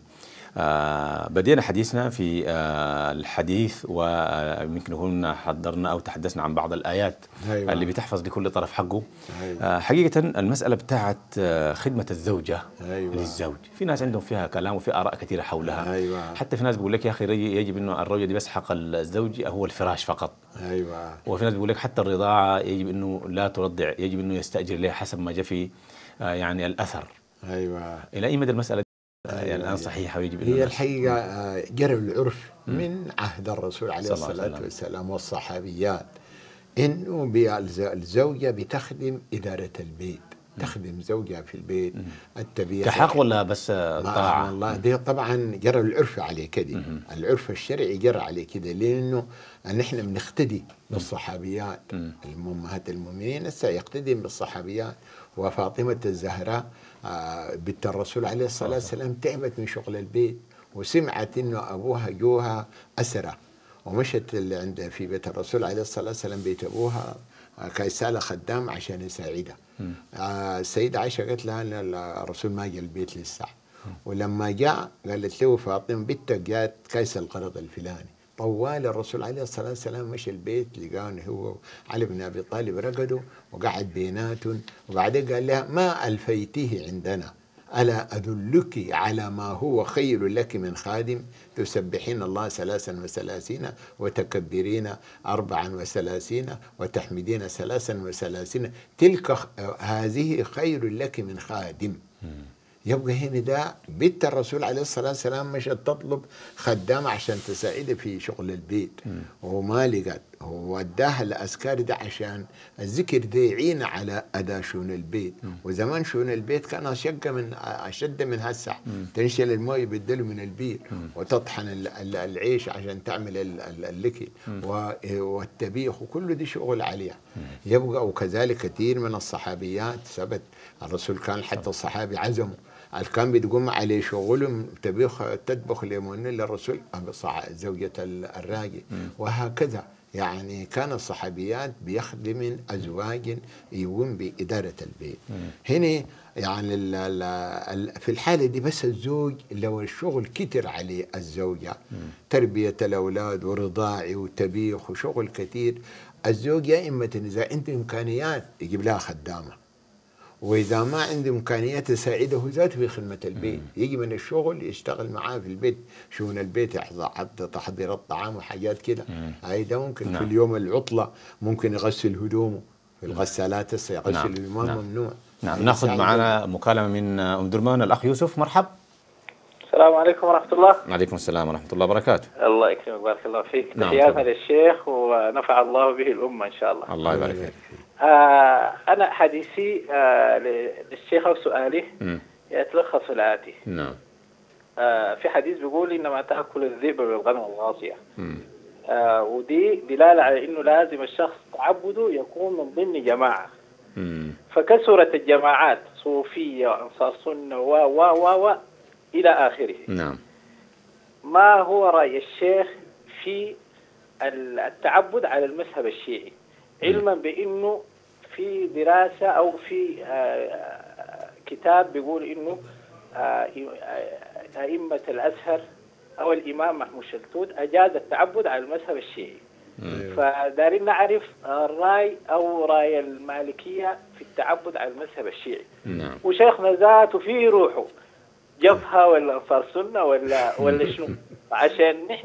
آه بدينا حديثنا في آه الحديث، ويمكن نكون حضرنا أو تحدثنا عن بعض الآيات أيوة. اللي بتحفظ لكل طرف حقه. أيوة. آه حقيقة المسألة بتاعت آه خدمة الزوجة أيوة. للزوج، في ناس عندهم فيها كلام وفي آراء كثيرة حولها. أيوة. حتى في ناس بيقول لك يا أخي يجب إنه الرجل دي بس حق الزوج هو الفراش فقط. أيوة. وفي ناس بيقول لك حتى الرضاعة يجب إنه لا ترضع، يجب إنه يستأجر لها حسب ما جاء في آه يعني الأثر. أيوة. إلى أي مدى المسألة أيوة. يعني الآن صحيحة ويجب هي الحقيقة جرى العرف من عهد الرسول عليه الصلاة والسلام والصحابيات إنه الزوجة بتخدم إدارة البيت، تخدم زوجها في البيت التبيع كحق ولا بس طاعة؟ الله دي طبعا جرى العرف عليه كده، العرف الشرعي جرى عليه كده، لأنه نحن بنقتدي بالصحابيات الأمهات المؤمنين سيقتدي بالصحابيات. وفاطمة الزهراء بنت الرسول عليه الصلاة والسلام تعبت من شغل البيت، وسمعت إنه أبوها جوها أسرة، ومشت اللي عند في بيت الرسول عليه الصلاة والسلام بيت أبوها كيسالة خدام عشان يساعدها. السيدة عائشة قالت لها أن الرسول ما جاء البيت لسه، ولما جاء قالت له فاطمة بنتك جات كيس القرض الفلاني. طوال الرسول عليه الصلاة والسلام مشي البيت، لقاه هو علي بن أبي طالب رقدوا وقعد بيناتهم، وبعدين قال لها ما ألفيتيه عندنا، ألا أدلك على ما هو خير لك من خادم، تسبحين الله ثلاثا وثلاثين وتكبرين أربعا وثلاثين وتحمدين ثلاثا وثلاثين، تلك هذه خير لك من خادم. يبقى هنا ده بنت الرسول عليه الصلاة والسلام مشت تطلب خدامة عشان تساعده في شغل البيت وما لقت، هو وداها الأذكار ده عشان الذكر ده يعين على أداء شؤون البيت. وزمان شؤون البيت كان أشق من أشد من هسه، تنشل الماء يبدله من البير وتطحن العيش عشان تعمل الأكل والتبيخ وكل دي شغل عليها. يبقى وكذلك كثير من الصحابيات ثبت الرسول كان حتى الصحابي عزموا كان بتقوم عليه شغلهم تبيخ تطبخ ليمون للرسول زوجة الراجل، وهكذا يعني كان الصحابيات بيخدم أزواج يقوم بإدارة البيت. هنا يعني ال ال في الحالة دي بس الزوج لو الشغل كتر عليه الزوجة، تربية الأولاد ورضاعي وتبيخ وشغل كثير، الزوج يا إما إذا عنده إمكانيات يجيب لها خدامة، وإذا ما عنده إمكانيات تساعده ذاته في خدمة البيت، يجي من الشغل يشتغل معاه في البيت شؤون البيت، حتى تحضير الطعام وحاجات كده. هاي ده ممكن نعم. في اليوم العطلة ممكن يغسل هدومه في الغسالات، هسه يغسل نعم. اليوم نعم. ممنوع. نعم. ناخذ معنا مكالمة من أم درمان. الأخ يوسف مرحب. السلام عليكم ورحمة الله. وعليكم السلام ورحمة الله وبركاته. الله يكرمك، بارك الله فيك. نعم. تحياتنا للشيخ ونفع الله به الأمة إن شاء الله. الله يبارك فيك. آه أنا حديثي آه للشيخ أو سؤالي يتلخص في الآتي. نعم. آه في حديث بيقول إنما تأكل الذئب بالغنم الغاصية. آه ودي دلالة على إنه لازم الشخص تعبده يكون من ضمن جماعة. مم. فكثرت الجماعات صوفية وأنصار سنة و و و و إلى آخره. نعم. ما هو رأي الشيخ في التعبد على المذهب الشيعي، علما بأنه في دراسة أو في آه كتاب بيقول إنه آه أئمة الأزهر أو الإمام محمود شلتوت أجاز التعبد على المذهب الشيعي. فدارين نعرف الرأي أو رأي المالكية في التعبد على المذهب الشيعي. نعم. وشيخنا ذاته في روحه جبهة ولا أنصار سنة ولا ولا شنو، عشان نحن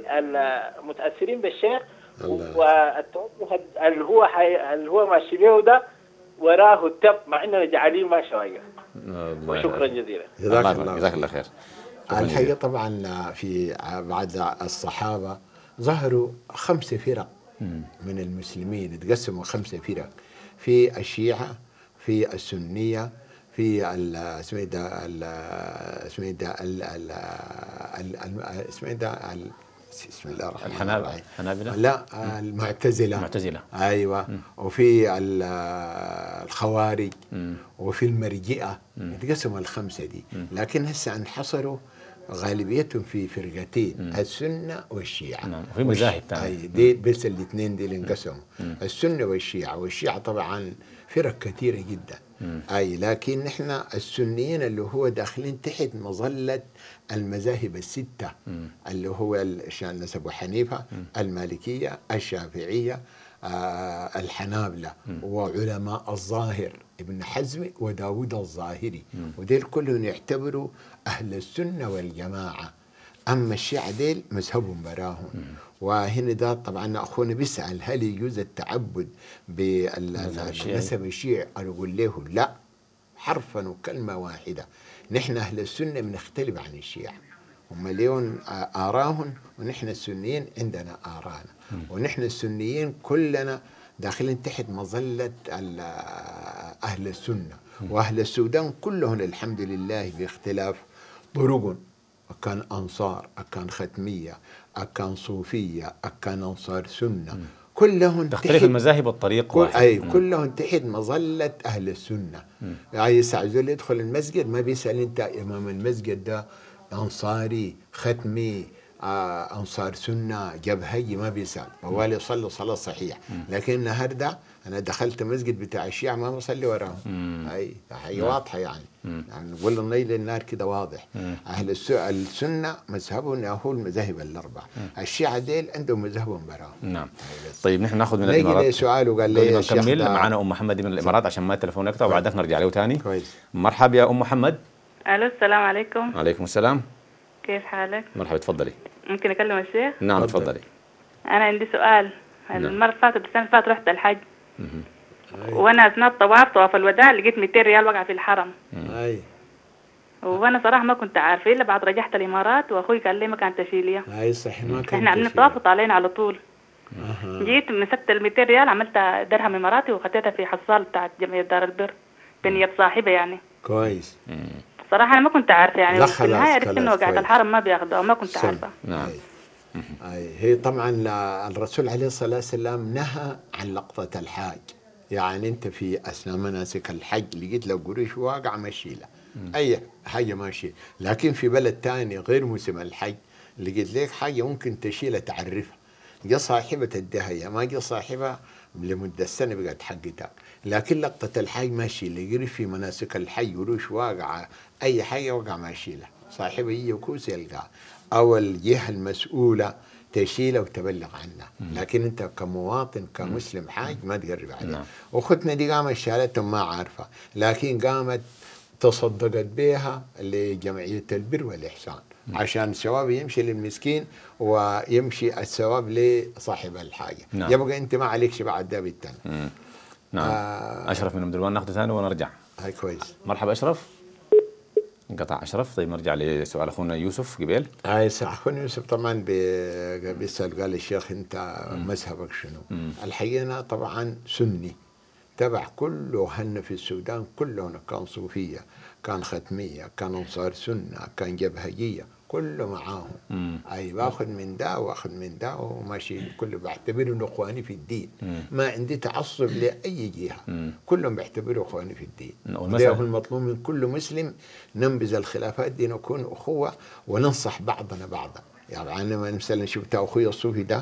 متأثرين بالشيخ والتوجه اللي هو حي... اللي هو ماشي به ده وراه التب، مع اننا جعلين ما شويه. وشكرا جزيلا. جزاك الله جزاك الله خير. الحقيقة طبعا في بعد الصحابة ظهروا خمسة فرق من المسلمين، تقسموا خمسة فرق، في الشيعة، في السنية، في اسمه ده اسمه ده اسمه ده بسم الله الرحمن الرحيم الحنابلة لا المعتزلة المعتزلة ايوه م. وفي الخوارج م. وفي المرجئة، يتقسموا الخمسة دي م. لكن هسه انحصروا غالبيتهم في فرقتين م. السنة والشيعة. نعم. وفي مذاهب اي دي بس الاثنين دي اللي انقسموا، السنة والشيعة. والشيعة طبعا فرق كثيرة جدا، اي لكن نحن السنيين اللي هو داخلين تحت مظله المذاهب السته مم. اللي هو الناس ابو حنيفه مم. المالكيه الشافعيه آه الحنابلة مم. وعلماء الظاهر ابن حزم وداود الظاهري وديل كلهم يعتبروا أهل السنة والجماعة. أما الشيعة ديل مذهبهم براهم. وهنا ده طبعا أخونا بيسأل هل يجوز التعبد بالمذهب الشيعي؟ أنا أقول له لا، حرفا وكلمة واحدة. نحن أهل السنة بنختلف عن الشيعة، هم ليون آراهم ونحن السنيين عندنا آرانا، ونحن السنيين كلنا داخلين تحت مظلة أهل السنة. وأهل السودان كلهم الحمد لله باختلاف طرق، أكان أنصار، أكان ختمية، أكان صوفية، أكان أنصار سنة، كلهم تختلف المذاهب والطريق كل واحد. أي مم. كلهم تحت مظلة أهل السنة. يعني يسعى يدخل المسجد ما بيسأل أنت إمام المسجد ده أنصاري ختمي آه أنصار سنة جبهي، ما بيسأل، موالي يصلي صلاة صحيح. لكن النهارده أنا دخلت مسجد بتاع الشيعة ما بصلي وراهم. هاي هي واضحة يعني. يعني نقول النيل النار كده واضح. مم. أهل السنة مذهبهم هو المذاهب الأربع. الشيعة ديل عندهم مذهبهم براهم. نعم. طيب نحن ناخذ من نيجي الإمارات. لي سؤال وقال لي نكمل معنا أم محمد من الإمارات عشان ما التليفون يقطع وبعدك نرجع له ثاني. كويس. مرحبا يا أم محمد. ألو السلام عليكم. وعليكم السلام. كيف حالك؟ مرحبا تفضلي. ممكن أكلم الشيخ؟ نعم تفضلي. أنا عندي سؤال. نعم. المرة اللي فاتت السنة اللي فاتت رحت الحج. وأنا أثناء الطواف طواف الوداع لقيت مئتين ريال وقع في الحرم. أي. وأنا صراحة ما كنت عارفة إلا بعد رجعت الإمارات وأخوي قال لي ما كانت تشيلية. أي صح ما كان. إحنا عاملين الطواف وطالعين على طول. أه. جيت مسكت ال مئتين ريال عملت درهم إماراتي وخديتها في حصال بتاعت جمعية دار البر بنية صاحبة يعني. كويس. صراحة أنا ما كنت عارفة يعني، في النهاية عرفت إنه وقعت كويس. الحرم ما بياخدها وما كنت سم. عارفة. نعم. أي. هي طبعا الرسول عليه الصلاة والسلام نهى عن لقطة الحاج. يعني أنت في أثناء مناسك الحج لقيت لو قريش واقع ماشي له أي حاجة ماشي، لكن في بلد تاني غير موسم الحج لقيت لك حاجة ممكن تشيلها تعرفها، جا صاحبة الدهية ما جا صاحبها لمدة سنة بقت حقتها. لكن لقطة الحج ماشي لقي في مناسك الحج قروش واقعة أي حاجة وقع ماشي له، صاحبه يجي وكوس يلقاه أو الجهة المسؤولة تشيله وتبلغ عنه. لكن انت كمواطن كمسلم حاج ما تقرب عليه. نعم. واختنا دي قامت شالتهم ما عارفه، لكن قامت تصدقت بها لجمعيه البر والاحسان عشان الثواب يمشي للمسكين ويمشي الثواب لصاحب الحاجه. نعم. يبقى انت ما عليكش بعد ده بالتاني. نعم. آه اشرف من ام درمان ناخذه ثاني ونرجع. هاي كويس. مرحبا اشرف. انقطع اشرف. طيب نرجع لسؤال اخونا يوسف قبيل. هاي صح. اخونا يوسف طبعا بيسال قال الشيخ انت مذهبك شنو؟ مم. الحقيقه طبعا سني تبع كله هن في السودان كلهم، كان صوفيه، كان ختميه، كان انصار سنه، كان جبهجيه، كله معاهم. مم. اي باخذ من ده واخذ من ده وماشي، كله بعتبره انه اخواني في الدين. مم. ما عندي تعصب لاي جهه. مم. كلهم بيعتبروا اخواني في الدين. والمسألة ده هو المطلوب من كل مسلم، ننبذ الخلافات دي، نكون اخوه وننصح بعضنا بعضا. يعني انا مثلا شفت اخوي الصوفي ده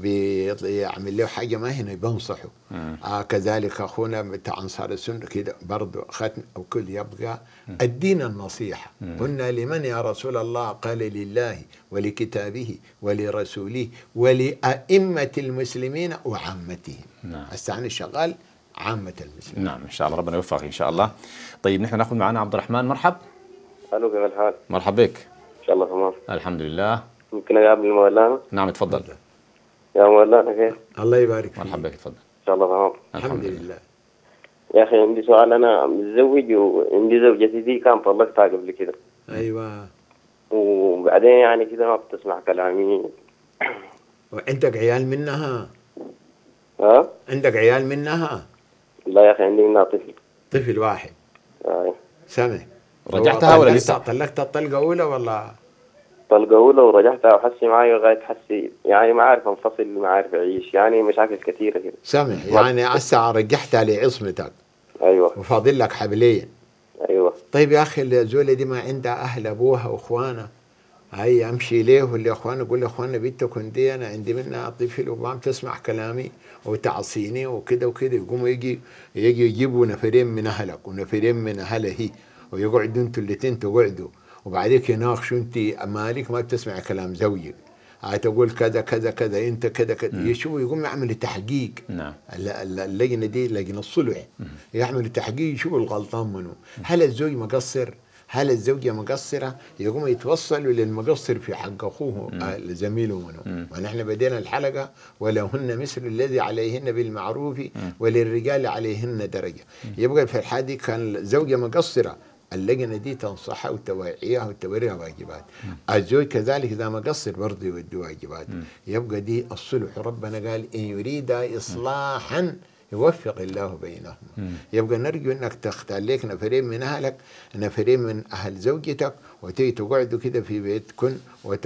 بيعمل له حاجه ما هنا بنصحه. آه كذلك اخونا بتاع انصار السنه كده برضه ختم او كل يبقى مم. الدين النصيحه. قلنا لمن يا رسول الله؟ قال لله ولكتابه ولرسوله ولائمه المسلمين وعامتهم. نعم. السعني شغال عامه المسلمين. نعم ان شاء الله ربنا يوفقك ان شاء الله. طيب نحن ناخذ معنا عبد الرحمن. مرحب. الو كيف الحال؟ مرحبا بك. ان شاء الله تمام. الحمد لله. ممكن اقابل مولانا؟ نعم تفضل. يا مولانا كيف؟ الله يبارك فيك. مرحبا بك تفضل. ان شاء الله تمام. الحمد لله. يا اخي عندي سؤال، انا متزوج وعندي زوجتي دي كان طلقتها قبل كده. ايوه. وبعدين يعني كده ما بتسمع كلامي. وعندك عيال منها؟ ها؟ عندك عيال منها؟ لا يا اخي عندي منها طفل. طفل واحد. اي. سمع. رجعتها ولا لسه؟ طلقتها الطلقه اولى ولا؟ طلقه اولى ورجعتها وحسي معي لغايه حسي يعني ما عارف انفصل، ما عارف اعيش، يعني مشاكل كثيره كده. سمع يعني هسه رجعتها لعصمتك. ايوه. وفاضل لك حبلين. ايوه. طيب يا اخي الزوله دي ما عندها اهل ابوها واخوانها، هاي امشي ليه والاخوان اقول لاخواننا بنتكم دي انا عندي منها طفل وما تسمع كلامي وتعصيني وكده وكده، يقوموا يجي يجي يجيبوا نفرين من اهلك ونفرين من اهلها هي، ويقعدوا انتوا الاثنين تقعدوا وبعديك يناقشوا انت مالك ما بتسمع كلام زوجك، هاي تقول كذا كذا كذا انت كذا كذا، يشوفوا يقوم يعملوا تحقيق. نعم. اللجنه دي لجنه الصلح يعملوا تحقيق يشوفوا الغلطان منه، هل الزوج مقصر؟ هل الزوجة مقصرة؟ يقوموا يتوصلوا للمقصر في حق أخوه زميله منه. ونحن بدينا الحلقة ولهن مثل الذي عليهن بالمعروف وللرجال عليهن درجة. يبقى في الحالة دي كان الزوجة مقصرة، اللجنة دي تنصحها وتوعيها وتوريها واجبات. الزوج كذلك إذا مقصر برضه يودي واجبات. يبقى دي الصلح، ربنا قال إن يريد إصلاحا يوفق الله بينهم. مم. يبقى نرجو انك تختار لك نفرين من اهلك، نفرين من اهل زوجتك، وتيجي تقعدوا كده في بيتكم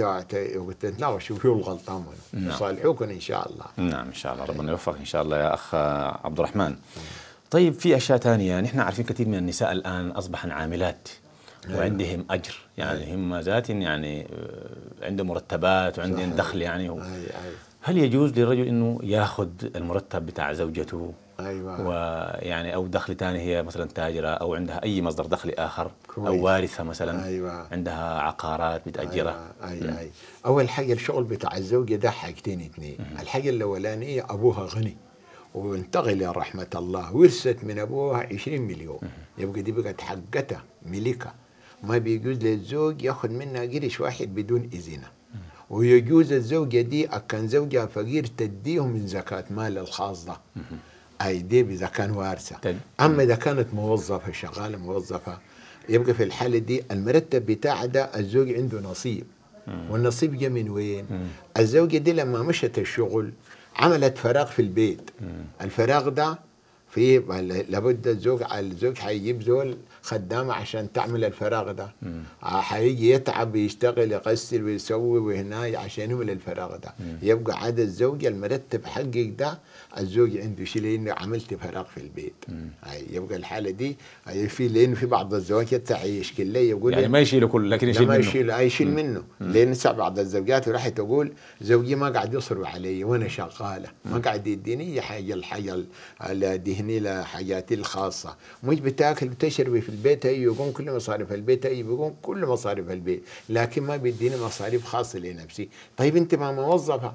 وتتناقشوا فيه الغلطان منه. نعم. يصالحوكم ان شاء الله. نعم ان شاء الله، ربنا يوفقك ان شاء الله يا اخ عبد الرحمن. طيب في اشياء ثانيه، نحن عارفين كثير من النساء الان اصبحن عاملات وعندهم اجر، يعني هم ذات يعني عندهم مرتبات وعندهم دخل يعني. و... هل يجوز للرجل انه ياخذ المرتب بتاع زوجته؟ ايوه. ويعني او دخل ثاني، هي مثلا تاجره او عندها اي مصدر دخل اخر كويس. او وارثه مثلا. أيوة. عندها عقارات بتاجرها. أيوة. أيوة. أيوة. اول حاجه الشغل بتاع الزوجه ده حاجتين اثنين. الحاجه الاولانيه ابوها غني وانتقل يا رحمه الله، ورثت من ابوها عشرين مليون. يبقى دي بقت حقتها ملكها، ما بيجوز للزوج ياخذ منها قرش واحد بدون اذنها. ويجوز الزوجة دي كان زوجها فقير تديه من زكاة مال الخاص ده. أي دي إذا كان وارثة. أما إذا كانت موظفة شغالة موظفة، يبقى في الحالة دي المرتب بتاع ده الزوج عنده نصيب. والنصيب جاء من وين؟ الزوجة دي لما مشت الشغل عملت فراغ في البيت. الفراغ ده في لابد الزوج الزوج حيجيب زول خدامة عشان تعمل الفراغ ده. حيجي يتعب يشتغل يغسل ويسوي وهناي عشان يعمل الفراغ ده. مم. يبقى عاد الزوجة المرتب حقك ده الزوج عنده شيء لانه عملت فراغ في البيت. هاي يبقى الحالة دي في لان في بعض الزوجات يشكل لي يقول يعني ما يشيل كل لكن يشيل منه. ما يشيل يشيل منه لان بعض الزوجات راح تقول زوجي ما قاعد يصرف علي وانا شغالة، ما قاعد يديني حاجة الحاجة الدهني لحاجاتي الخاصة، مش بتاكل بتشربي في البيت هي يقوم كل مصاريف البيت هي بيقوم كل مصاريف البيت، لكن ما بيديني مصاريف خاصة لنفسي. طيب انت ما موظفة،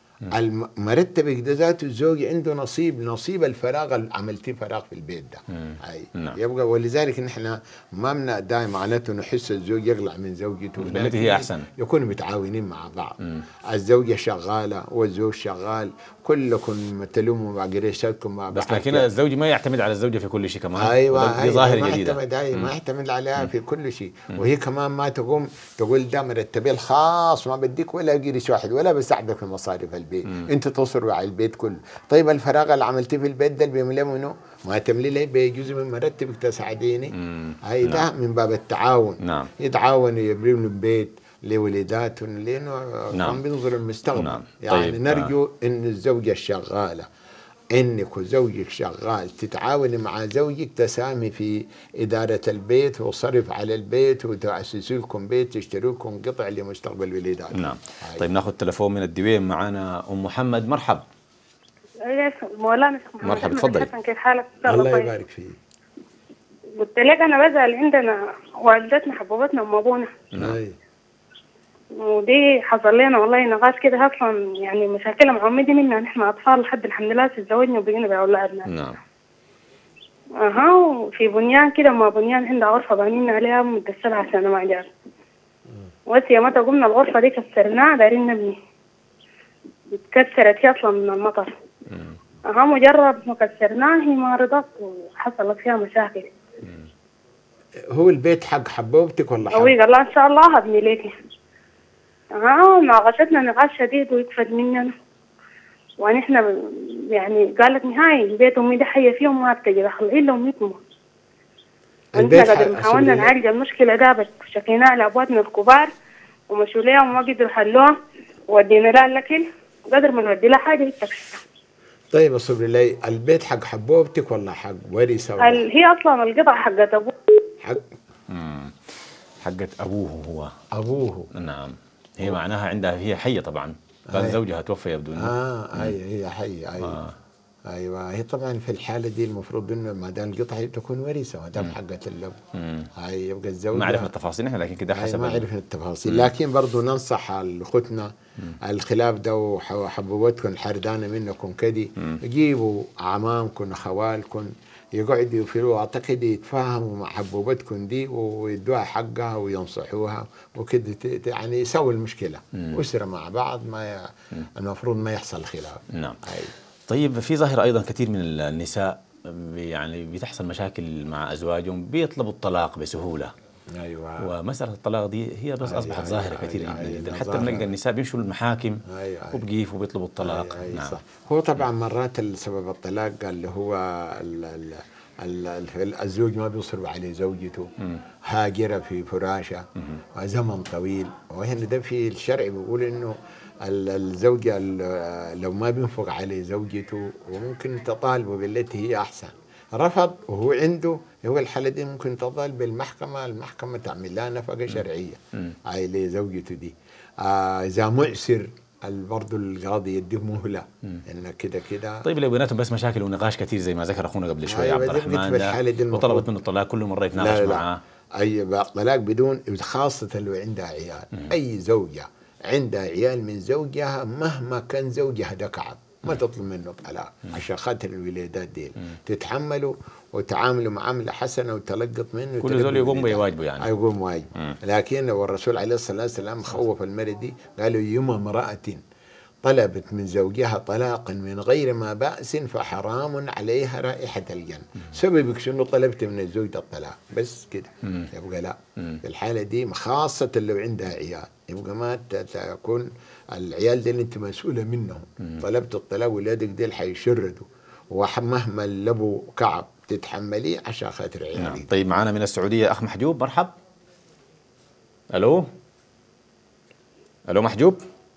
المرتب ده ذاته الزوج عنده نصيب، نصيب الفراغ اللي عملتيه فراغ في البيت ده. هاي نعم. يبقى ولذلك نحن ما منا دائما معناته نحس الزوج يغلع من زوجته، التي هي احسن يكونوا متعاونين مع بعض. مم. الزوجة شغالة والزوج شغال، كلكم تلوموا مع قريشاتكم مع بعض. بس لكن الزوج ما يعتمد على الزوجة في كل شيء كمان. ايوه دي ظاهرة ما جديدة. يعتمد أي ما يعتمد عليها في كل شيء. مم. وهي كمان ما تقوم تقول ده مرتبي الخاص ما بديك ولا قريش واحد ولا بساعدك في مصاريف البيت. مم. انت تصرف على البيت كله. طيب الفراغ اللي عملتيه في البيت ده بيملاه منه؟ ما تملي لي بجزء من مرتبك تساعديني. هاي ده نعم. من باب التعاون. نعم. يتعاونوا يبنوا البيت لولاداتهم لانه نعم. هم بينظروا المستقبل. نعم. يعني طيب. نرجو آه. ان الزوجه الشغاله انك وزوجك شغال تتعاوني مع زوجك، تساهمي في اداره البيت وصرف على البيت وتاسسوا لكم بيت تشتروا لكم قطع لمستقبل ولاداتكم. نعم. طيب ناخذ تليفون من الدويم، معنا ام محمد. مرحب. مولانا شيخ محمد. مرحبا تفضلي. كيف حالك؟ الله يبارك فيك. قلت لك انا بزعل عندنا والدتنا حبوبتنا ام ابونا. نعم. ودي حصل لنا والله نقاش كده اصلا، يعني مشاكلها معمدة منا نحن اطفال لحد الحمد لله تزوجنا وبقينا باولادنا. نعم. اها وفي بنيان كده ما بنيان عندها غرفه بانين عليها مدة سبع سنة ما جات. وهسه متى قمنا الغرفه دي كسرناها دايرين نبني. اتكسرت هي اصلا من المطر. اها مجرد ما كسرناها هي ما رضت وحصلت فيها مشاكل. هو البيت حق حبوبتك ولا حق؟ هو قال لها ان شاء الله هبني ليكي. اه ناقشتنا نقاش شديد ويكفد مننا، ونحن يعني قالت نهاية البيت امي ده حيه فيه وما بتجي دخل الا امي تموت. ونحن قدر حاولنا نعالج المشكله ده بس شكيناها لابواتنا الكبار ومشوا ليها وما قدروا حلوها، ودينا لها الاكل قدر ما نودي لها حاجه يتكسر. طيب اصبر لي، البيت حق حبوبتك ولا حق ورثه؟ هي اصلا القطعه حقت ابوها. حق حقت أبوه هو. أبوه. نعم. هي معناها عندها هي حية طبعا. كان زوجها توفى يبدو إنه. آه أي هي حية أيوة. آه. ايوه هي طبعا في الحاله دي المفروض انه ما دام القطعه تكون وريثه ما دام حقت الاب. هاي يبقى الزوج ما عرفنا التفاصيل احنا لكن كده حسب ما عرفنا التفاصيل مم. لكن برضه ننصح اخوتنا الخلاف ده وحبوبتكم الحردانه منكم كده جيبوا اعمامكم اخوالكم يقعدوا يفروا اعتقد يتفاهموا مع حبوبتكم دي ويدوها حقها وينصحوها وكده يعني يسوي المشكله اسره مع بعض ما ي... المفروض ما يحصل خلاف. نعم. طيب في ظاهرة أيضا كثير من النساء يعني بتحصل مشاكل مع أزواجهم بيطلبوا الطلاق بسهولة. أيوة. ومسألة الطلاق دي هي بس أيوة. أصبحت ظاهرة أيوة. كثير أيوة. جدا أيوة. حتى بنلقى النساء بيمشوا المحاكم أيوة. وبقيفوا وبيطلبوا الطلاق. أيوة. نعم. صح. هو طبعا مرات السبب الطلاق اللي هو ال ال الزوج ما بيصرف عليه زوجته هاجرة في فراشة وزمن طويل وهنا ده في الشرع بيقول إنه الزوجة لو ما بينفق عليه زوجته وممكن تطالبه بالتي هي أحسن رفض وهو عنده هو الحالة دي ممكن تطالب بالمحكمة المحكمة تعمل لها نفقة شرعية هاي لزوجته دي. آه إذا معسر برضه القاضي يديه مهلة انه كده كده. طيب لو بيناتهم بس مشاكل ونقاش كثير زي ما ذكر اخونا قبل شوي عبد الرحمن وطلبت منه الطلاق كل مره يتناقش معاه. اي طلاق بدون خاصة لو عندها عيال. مم. اي زوجة عندها عيال من زوجها مهما كان زوجها ده كعب ما تطلب منه طلاق عشان خاطر الولادات دي تتحملوا وتعاملوا معامله حسنه وتلقط منه كل زول يقوم بواجبه يعني يقوم واجبه. لكن والرسول عليه الصلاه والسلام خوف المرأة دي قالوا يوم امرأة طلبت من زوجها طلاقا من غير ما بأس فحرام عليها رائحة الجنة. سببك شنو طلبت من الزوج الطلاق بس كده يبقى لا. في الحالة دي خاصة لو عندها عيال يبقى ما تكون العيال دي اللي انت مسؤولة منهم. طلبت الطلاق ولادك دي حيشردوا ومهما الابو كعب تتحمليه عشان خاطر عيالك. نعم. طيب معنا من السعودية أخ محجوب مرحب. ألو ألو محجوب.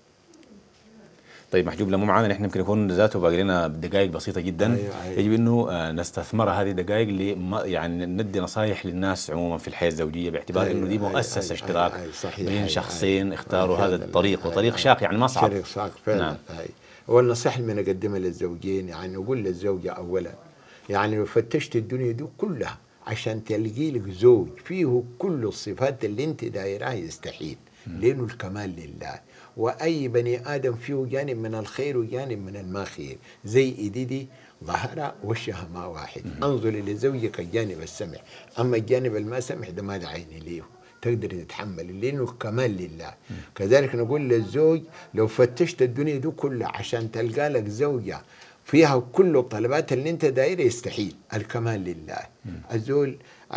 طيب محجوب لما معانا نحن يمكن يكون ذاته باقي لنا دقائق بسيطه جدا. أيوة أيوة. يجب انه نستثمرها هذه الدقائق ل يعني ندي نصائح للناس عموما في الحياه الزوجيه باعتبار أيوة انه دي مؤسسه أيوة اشتراك أيوة أيوة بين شخصين أيوة اختاروا أيوة هذا الطريق أيوة وطريق شاق يعني ما صعب. طريق شاق فعلا. نعم. أيوة. والنصيحه اللي بنقدمها للزوجين يعني نقول للزوجه اولا يعني لو فتشت الدنيا دي كلها عشان تلقي لك زوج فيه كل الصفات اللي انت دايرها يستحيل لانه الكمال لله وأي بني آدم فيه جانب من الخير وجانب من الما خير زي إيديدي ظهر وشها ما واحد. انظر إلى زوجك الجانب السمح أما الجانب الما سمح ده ما عيني ليه تقدر تتحمل لأنه كمال لله. كذلك نقول للزوج لو فتشت الدنيا دي كلها عشان تلقى لك زوجة فيها كل الطلبات اللي انت دايره يستحيل الكمال لله. الزول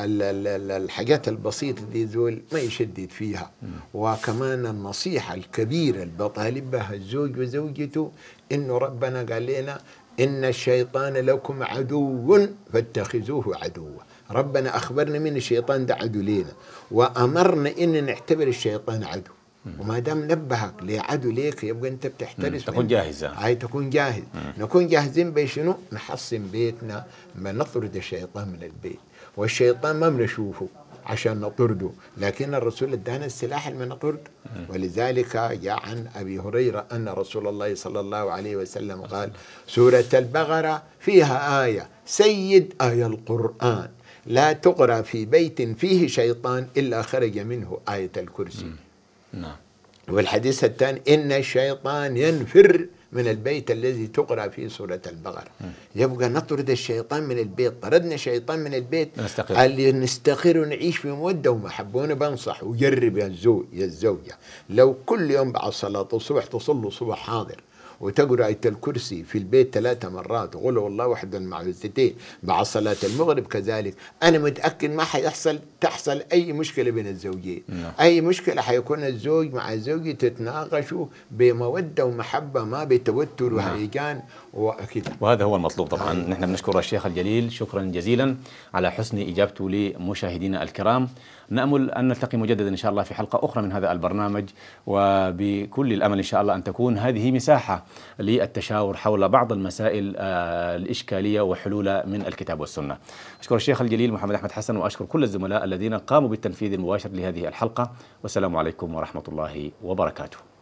الحاجات البسيطة دي زول ما يشدد فيها. وكمان النصيحة الكبيرة اللي بطالب بها الزوج وزوجته إنه ربنا قال لنا إن الشيطان لكم عدو فاتخذوه عدوا. ربنا أخبرنا من الشيطان ده عدو لنا وأمرنا إن نعتبر الشيطان عدو وما دام نبهك لعدو ليك يبقى انت بتحترس تكون جاهز. هاي تكون جاهز. مم. نكون جاهزين بشنو نحصن بيتنا ما نطرد الشيطان من البيت والشيطان ما بنشوفه عشان نطرده لكن الرسول ادانا السلاح اللي نطرده. ولذلك جاء عن ابي هريره ان رسول الله صلى الله عليه وسلم قال سوره البقره فيها ايه سيد ايه القران لا تقرا في بيت فيه شيطان الا خرج منه ايه الكرسي. نعم. والحديث الثاني إن الشيطان ينفر من البيت الذي تقرأ فيه سورة البقرة. يبقى نطرد الشيطان من البيت. طردنا الشيطان من البيت اللي نستقر ونعيش في مودة ومحبة. وأنا بنصح وجرب يا الزوج يا الزوجة لو كل يوم بعد صلاة الصبح تصلوا صبح حاضر وتقرأ آية الكرسي في البيت ثلاث مرات وقولوا والله واحد المعوذتين بعد صلاة المغرب كذلك أنا متأكد ما حيحصل تحصل أي مشكلة بين الزوجين. أي مشكلة حيكون الزوج مع الزوجة تتناقشوا بمودة ومحبة ما بتوتر وهيجان واكيد وهذا هو المطلوب طبعا. نحن بنشكر الشيخ الجليل شكرا جزيلا على حسن اجابته لمشاهدينا الكرام. نأمل أن نلتقي مجددا إن شاء الله في حلقة أخرى من هذا البرنامج، وبكل الأمل إن شاء الله أن تكون هذه مساحة للتشاور حول بعض المسائل الإشكالية وحلولها من الكتاب والسنة. أشكر الشيخ الجليل محمد أحمد حسن، وأشكر كل الزملاء الذين قاموا بالتنفيذ المباشر لهذه الحلقة، والسلام عليكم ورحمة الله وبركاته.